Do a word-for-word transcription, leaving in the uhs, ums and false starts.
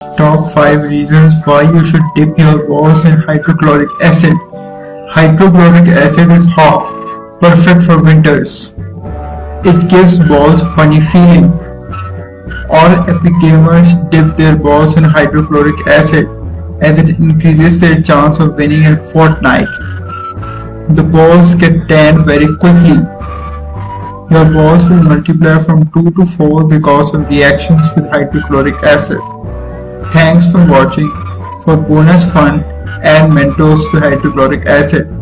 Top five reasons why you should dip your balls in hydrochloric acid. Hydrochloric acid is hot, perfect for winters. It gives balls funny feeling. All epic gamers dip their balls in hydrochloric acid as it increases their chance of winning in Fortnite. The balls get tanned very quickly. Your balls will multiply from two to four because of reactions with hydrochloric acid. Thanks for watching. For bonus fun, add Mentos to hydrochloric acid.